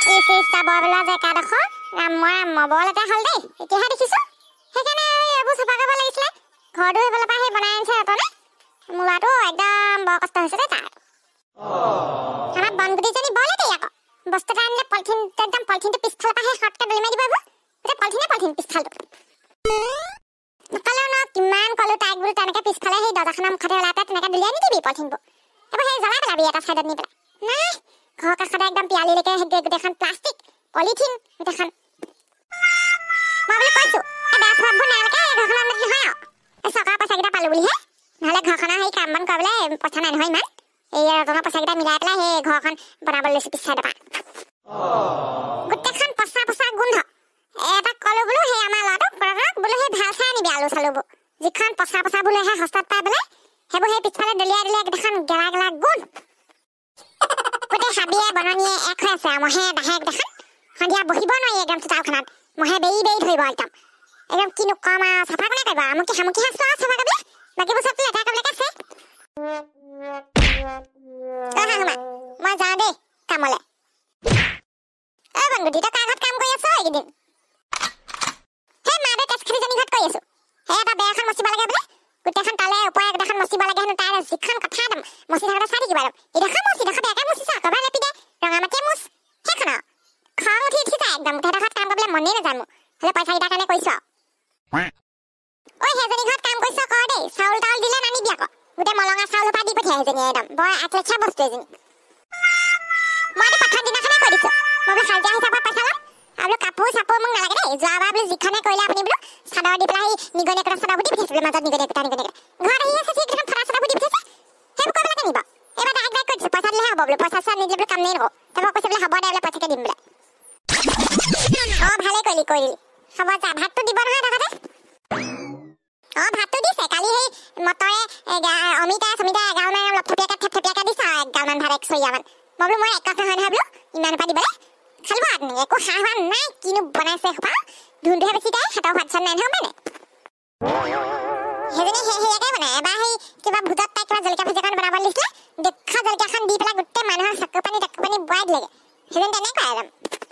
এই চেষ্টা বৰবেলা জেকাডোখৰ মবলতে হ'ল দেই এতিয়াহে দেখিছোঁ সেইকাৰণে এইবোৰ চাফা কৰিব লাগিছিলে ঘৰটো সেইফালৰ পৰা সেই বনাই আনিছে ৰতনে মোৰ ল'ৰাটো একদম বৰ কষ্ট হৈছে দেই তাৰ আমাৰ বনগুটিজনী বলে দেই আকৌ বস্তু এটা আনিলে পলিথিনটো পিছফালৰ পৰা সেই শৰ্টকে দলি মাৰি দিব এইবোৰ পলিথিন পিছফালটো নকলেও ন কিমান ক'লো তাইক বোলো তেনেকৈ পিছফালে সেই দৰ্জাখনৰ মুখতে ওলাই পেলাই তেনেকৈ দলিয়াই নিদিবি পলিথিনবোৰ এইবোৰ সেই জ্বলাই পেলাবি এটা ছাইডত নি পেলাই নাই ঘৰৰ কাষতে একদম পিয়ালিলৈকে সেই গোটেইখন প্লাষ্টিক পলিথিন গোটেইখন মই বোলো কৈছোঁ এই বেয়া স্বভাৱবোৰ নাইলৈকে এই ঘৰখনৰ উন্নতি নহয় আৰু চৰকাৰৰ পইচাকেইটা পালোঁ বুলিহে নহ'লে ঘৰখনৰ সেই কাম বন কৰিবলৈ পইচা নাই নহয় ইমান এই ৰতনৰ পইচাকেইটা মিলাই পেলাই সেই ঘৰখন বনাবলৈ লৈছোঁ পিছ চাইডৰ পৰা গোটেইখন পচা গোন্ধ এটা ক'লো বোলো সেই আমাৰ ল'ৰাটোক বোলো সেই ভাল চাই আনিবি আলু চালুবোৰ যিখন পচা বোলেহে সস্তাত পাই পেলাই সেইবোৰ সেই পিছফালে দলিয়াই দিলে গোটেইখন গেলা গোন্ধ গোটেই হাবিয়ে বননিয়ে এক হৈ আছে মহে বাহে গোটেইখন সন্ধিয়া বহিব নোৱাৰি একদম চোতালখনত মহে বেৰি ধৰিব একদম কিনো কম আৰু চাফা কোনে কৰিব আমুকি সামুকি সাঁচটো আৰু চাফা কৰিবলৈ বাকীবোৰ চবটো লেতেৰা কৰিবলৈকে আছে মই যাওঁ দেই কামলৈ বনগুটি তই কাৰ ঘৰত কাম কৰি আছ এইকেইদিন সেই মাদে তেজখালিজনী ঘৰত কৰি আছোঁ সেই এটা বেয়াখন মচিব লাগে বোলে গোটেইখন তালে ওপৰে গোটেইখন মচিব লাগে হেনো তাই যিখন কথা একদম মচি থাকোঁতে চাই থাকিব ইডোখৰ বেয়াকৈ মচিছ কবাৰ লেপি দে ৰঙা মাটিয়ে মুচ সেইখন আৰু খং উঠি যায় একদম গোটেইডোখৰত কাম কৰিবলৈ মনেই নাযায় মোৰ হ'লে পইচাকেইটাৰ কাৰণে কৰিছোঁ ঐ সেইজনী ঘৰত কাম কৰিছ কৰ দেই চাউল তাউল দিলে নানিবি আকৌ গোটেই মলঙা চাউলৰ পৰা দি পঠিয়াই সেইজনী একদম বৰ আতলেচা বস্তু এজনী মইতো প্ৰথম দিনাখনে কৈ দিছোঁ মই বোলো হাজিৰা হিচাপত পইচা ল'ম আৰু কাপোৰ চাপোৰ মোক নালাগে দেই যোৱাবাৰ বোলো যিখনে কৰিলে আপুনি বোলো চাদৰ দি পেলাই নিগনি একোটা চাদৰবোৰ দি পঠিয়াইছিলোঁ মাজত নিগনি একোটা ঘৰত আহি আছে যিকেইখন ফটা চাদৰবোৰ দি পঠিয়াইছে সেইবোৰ কৰিবলৈ নিব এইবাৰ ডাইৰেক্ট কৈ দিছোঁ পইচা দিলেহে হ'ব বোলো পইচা চোৱা নিদিলে বোলো কাম নাই নকৰোঁ তাৰপৰা কৈছে বোলে হ'ব দে বোলে পইচাকে দিম বোলে ভালেই কৰিলি হ'ব যা ভাতটো দিব নহয় লগতে ভাতটো দিছে কালি সেই মটৰে অমিতাই এগালমান থপিয়াকে দিছে আৰু এগালমান ভাত 100 মান মই বোলো মই এক কথা হয় নহয় বোলো ইমান পৰা দিবলৈ খালিব একো হাঁহ হোৱা নাই কিনো বনাইছে সোপা ধুনটোহে বেছি যায় হাতৰ ভাত চাত নাই নহয় মানে সেইজনী সেয়াকে বনাই এবাৰ সেই কিবা ভোজত তাই কিবা জলকীয়া ভাজিখন বনাবলৈ দিছিলে দেখা জলকীয়াখন দি পেলাই গোটেই মানুহৰ চকু পানী বোৱাই দিলেগে সেইজনী তেনেকুৱাই একদম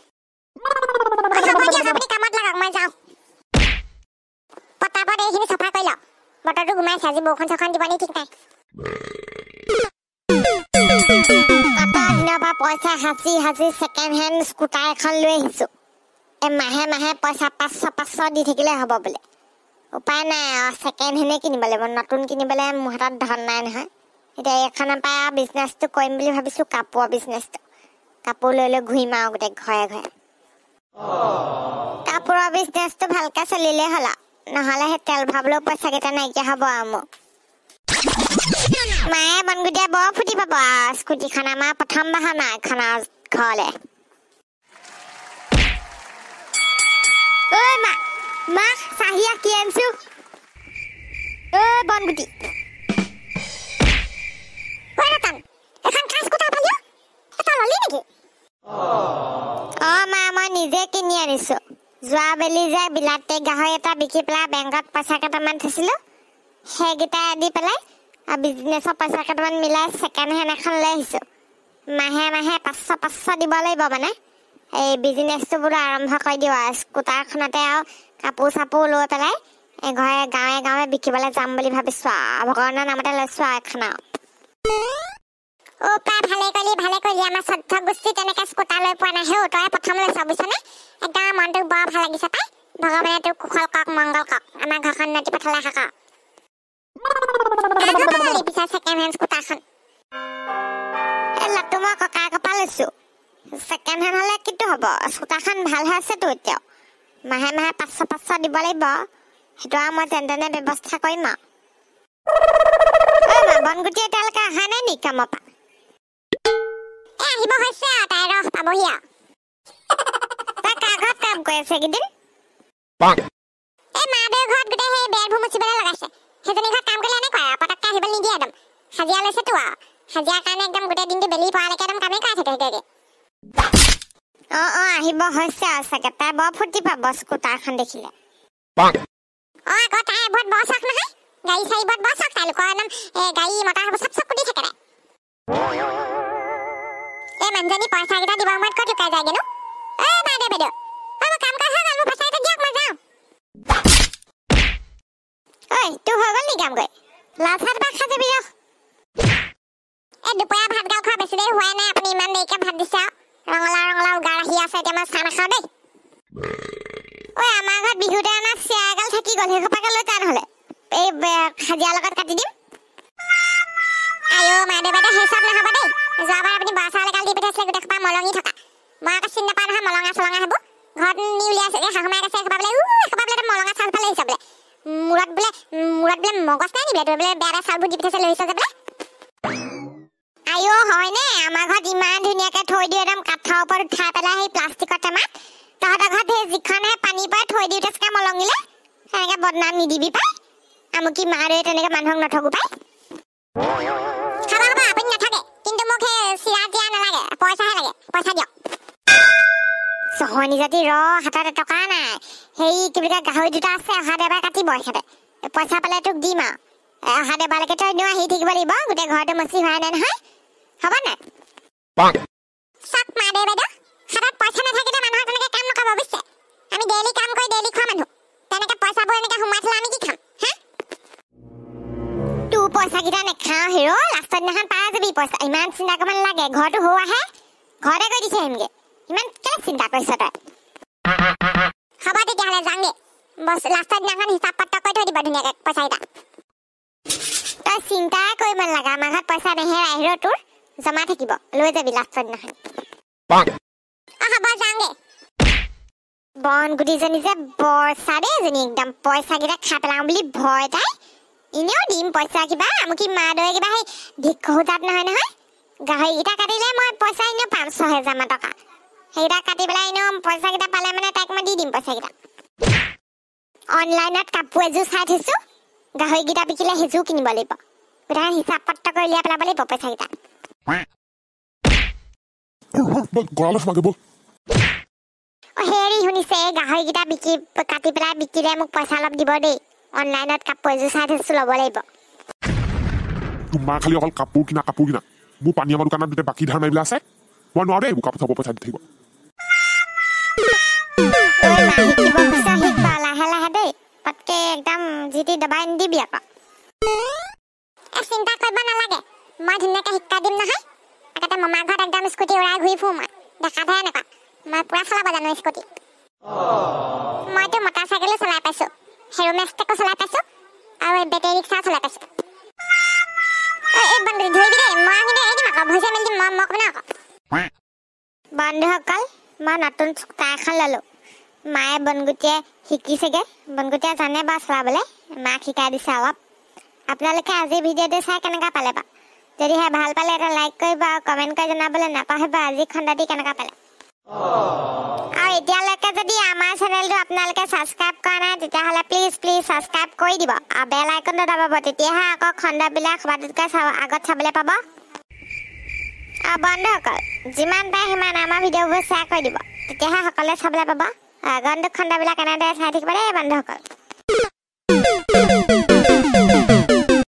আপুনি কামত লাগক মই যাওঁ পটাপট এইখিনি চাফা কৰি লওক বতৰটো ঘুমাইছে আজি বৰষুণ চৰষুণ দিব নি ঠিক নাই দিনৰ পৰা পইচা সাঁচি ছেকেণ্ড হেণ্ড স্কুটাৰ এখন লৈ আহিছোঁ মাহে পইচা 500 দি থাকিলে হ'ব বোলে উপায় নাই আৰু ছেকেণ্ড হেণ্ডে কিনিব লাগিব নতুন কিনিবলৈ মোৰ হাতত ধন নাই নহয় এতিয়া এইখনৰ পৰা বিজনেছটো কৰিম বুলি ভাবিছোঁ কাপোৰৰ বিজনেছটো কাপোৰ লৈ ঘূৰিম আৰু গোটেই ঘৰে কাপোৰৰ বিজনেছটো ভালকৈ চলিলেই হ'ল নহ'লে সেই তেল ভৰাবলৈও পইচাকেইটা নাইকিয়া হ'ব আৰু মোৰ মায়ে বনগুটিয়ে বৰ ফুটি পাব আৰু স্কুটিখন আমাৰ প্ৰথম বাহন এখন ঘৰলৈ ঐ মা চাহি আঁকি আনিছোঁ ঐ বনগুটি মা মই নিজে কিনি আনিছোঁ যোৱাবেলি যে বিলাতী গাহৰি এটা বিকি পেলাই বেংকত পইচা কেইটামান থৈছিলোঁ সেইকেইটা দি পেলাই আৰু বিজনেছৰ পইচা কেইটামান মিলাই ছেকেণ্ড হেণ্ড এখন লৈ আহিছোঁ মাহে 500 দিব লাগিব মানে এই বিজনেছটো বোলো আৰম্ভ কৰি দিওঁ আৰু স্কুটাৰখনতে আৰু কাপোৰ চাপোৰ লৈ পেলাই গাঁৱে বিকিবলৈ যাম বুলি ভাবিছোঁ আৰু ভগৱানৰ নামতে লৈছোঁ আৰু এখন প্ৰায় ভালে কৰিলি আমাৰ শ্ৰদ্ধ গোষ্ঠী তেনেকৈ স্কুটাৰ লৈ পোৱা নাই হেও তই প্ৰথম লৈছ বুজিছনে একদম মনটো বৰ ভাল লাগিছে পাই ভগৱানে তোক কুশল কওক মংগল কওক আমাৰ ঘৰখন নদী পথাৰলৈ শাক ছেকেণ্ড হেণ্ড স্কুটাৰখন লাটু মই ককাৰ কপা লৈছোঁ ছেকেণ্ড হেণ্ড হ'লে কিন্তু হ'ব স্কুটাৰখন ভাল হৈ আছেতো এতিয়াও মাহে 500 দিব লাগিব সেইটো আৰু মই যেনে ব্যৱস্থা কৰিম আৰু বনগুটি এতিয়ালৈকে অহা নাই নি কামৰ পৰা আহিব হৈছে আৰু তাই ৰস পাবহি আৰু তাই কাৰ ঘৰত কাম কৰি আছে এইকেইদিন এই মাদেউৰ ঘৰত গোটেই সেই বেৰবোৰ মুচিবলৈ লগাইছে সেইজনী ঘৰত কাম কৰিলে এনেকুৱা আৰু পটককৈ আহিবলৈ নিদিয়ে একদম হাজিৰা লৈছেতো আৰু হাজিৰাৰ কাৰণে একদম গোটেই দিনটো বেলি পৰালৈকে একদম কামেই কৰাই থাকে আহিব হৈছে আৰু চাগে তাই বৰ ফূৰ্তি পাব স্কুটাৰখন দেখিলে আকৌ তাই বহুত বৰ চখ নহয় গাড়ী চাড়ী বহুত বৰ চখ তেওঁলোকৰ একদম গাড়ী মটৰ চব কুটি থাকে এই মানুহজনী পইচাকেইটা দিবৰ সময়ত ক'ত লুকাই যায়গেনো হোৱা নাই আপুনি ইমান দেৰিকে ভাত দিছে ৰঙলা উগাৰ আহি আছে এতিয়া মই চাহ নাখাওঁ দেই ঐ আমাৰ ঘৰত বিহুতে আনা চিয়াগাল থাকি গ'ল সেইসোপাকে লৈ টান হ'লে এই হাজিয়া লগত কাটি দিম আয়ো মাইদেউ বাইদেউ হিচাপ নাখাব দেই যোৱাবাৰ আপুনি বৰা চাউল এগাল দি পঠাইছিলে গোটেই সোপা মলঙি থকা মই আকৌ চিনি নাপাওঁ নহয় মলঙা চলঙা সেইবোৰ ঘৰত নি উলিয়াইছে শাহুমাই কৈছে এসোপা বোলে মলঙা চাউল ফালে আহিছে বোলে মূৰত বোলে মগজ নাই নি বোলে বেয়া চাউলবোৰ দি পঠাইছে লৈ আহিছে যে বোলে আয়ো হয়নে আমাৰ ঘৰত ইমান ধুনীয়াকৈ থৈ দিওঁ একদম কাঠৰ ওপৰত উঠাই পেলাই সেই প্লাষ্টিকৰ টেমাত তহঁতৰ ঘৰত সেই যিখনহে পানী পৰে থৈ দিওঁতে চাগে মলঙিলে তেনেকৈ বদনাম নিদিবি পাই আমুকি মা দেউতাই তেনেকৈ মানুহক নথগো পাই খাব আপুনি নাথাকে কিন্তু মোক সেই চিৰা দিয়া নালাগে পইচাহে লাগে পইচা দিয়ক চহনি জাতি হাতত টকা নাই সেই কি বুলি কয় গাহৰি দুটা আছে অহা দেওবাৰে কাটিব এখেতে পইচা পালে তোক দিম আৰু অহা দেওবাৰলৈকে তই এনেও আহি থাকিব লাগিব গোটেই ঘৰটো মচি হোৱাই নাই নহয় হ'ব নাই চক মা দেউ বাইদেউ হাতত পইচা নাথাকিলে মানুহৰ তেনেকৈ কাম নকৰিব বুজিছে আমি ডেইলি কাম কৰি ডেইলি খোৱা মানুহ তেনেকৈ পইচাবোৰ এনেকৈ সোমাই থ'লে আমি কি খাম হা তোৰ পইচাকেইটা নেখাওঁ হিৰো লাষ্টৰ দিনাখন পাই যাবি পইচা ইমান চিন্তা কৰিব নালাগে ঘৰটো হৈ আহে ঘৰতে গৈ দিছে আহিমগৈ ইমান কেলে চিন্তা কৰিছ তই হ'ব তেতিয়াহ'লে যামগৈ বছ লাষ্টৰ দিনাখন হিচাপ পত্ৰ কৰি থৈ দিব ধুনীয়াকৈ পইচাকেইটা তই চিন্তাই কৰিব নালাগে আমাৰ ঘৰত পইচা নেহেৰাই হিৰো তোৰ জমা থাকিব লৈ যাবি লাষ্টৰ দিনাখন হ'ব যাওঁগৈ বনগুটিজনী যে বৰ চাৰে এজনী একদম পইচাকেইটা খাই পেলাওঁ বুলি ভয় তাই এনেও দিম পইচা কিবা আমুকি মা দৰে কিবা সেই ভিক্ষুতাত নহয় গাহৰিকেইটা কাটিলে মই পইচা এনেও পাম 6,000 টকা সেইকেইটা কাটি পেলাই এনেও পইচাকেইটা পালে মানে তাইক মই দি দিম পইচাকেইটা অনলাইনত কাপোৰ এযোৰ চাই থৈছোঁ গাহৰিকেইটা বিকিলে সেইযোৰ কিনিব লাগিব গোটেই হিচাপ পত্ৰ কৰি উলিয়াই পেলাব লাগিব পইচাকেইটা হেৰি শুনিছে গাহৰিকেইটা কাটি পেলাই বিকিলে মোক পইচা অলপ দিব দেই অনলাইনত কাপোৰ এযোৰ চাই থৈছোঁ ল'ব লাগিব তোমাৰ খালি অকল কাপোৰ কিনা মোৰ পানীয়ামৰ দোকানত দুটা বাকী ধাৰ মাৰিবলৈ আছে মই নোৱাৰো দেই কাপোৰ চাব পইচা দি থাকিব লাহে লাহে দেই পটকে একদম যিটি দবাই নিদিবি আকৌ চিন্তা কৰিব নালাগে মই ধুনীয়াকৈ শিকাই দিম নহয় আগতে মামাৰ ঘৰত একদম স্কুটি উৰাই ঘূৰি ফুৰোঁ মই দেখাতহে এনেকুৱা মই পুৰা চলাব জানো স্কুটি মইতো মটৰ চাইকেলো চলাই পাইছোঁ হেৰো মেষ্টেকো চলাই পাইছোঁ আৰু বেটেৰী ৰিক্সাও চলাই পাইছোঁ এই বন্ধু ধৰিবি দেই মই কিন্তু এৰি দিম আকৌ ভুজিয়া মেলি দিম মই ক'ব ন আকৌ বন্ধুসকল মই নতুন চোকা এখন ল'লোঁ মায়ে বনগুটিয়ে শিকিছেগৈ বনগুটিয়ে জানে বাৰু চলাবলৈ মাক শিকাই দিছে অলপ আপোনালোকে আজি ভিডিঅ'টো চাই কেনেকুৱা পালে বাৰু যদিহে ভাল পালে এটা লাইক কৰিব আৰু কমেণ্ট কৰি জনাবলৈ নাপাহৰিব আজি খণ্ডটি কেনেকুৱা পালে আৰু এতিয়ালৈকে যদি আমাৰ চেনেলটো আপোনালোকে ছাবস্ক্ৰাইব কৰা নাই তেতিয়াহ'লে প্লিজ ছাবস্ক্ৰাইব কৰি দিব আৰু বেল আইকনটো দবাব তেতিয়াহে আকৌ খণ্ডবিলাক সবাতোতকৈ আগত চাবলৈ পাব আৰু বন্ধুসকল যিমান পাৰে সিমান আমাৰ ভিডিঅ'বোৰ শ্বেয়াৰ কৰি দিব তেতিয়াহে সকলোৱে চাবলৈ পাব আগন্তুক খণ্ডবিলাক এনেদৰে চাই থাকিব দেই বন্ধুসকল